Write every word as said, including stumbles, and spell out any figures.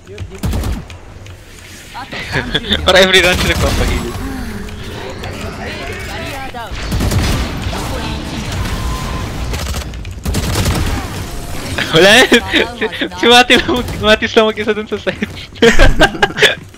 Para every round siya nagpapahilid. Wala yan! Si Matis lang mag-isa dun sa side.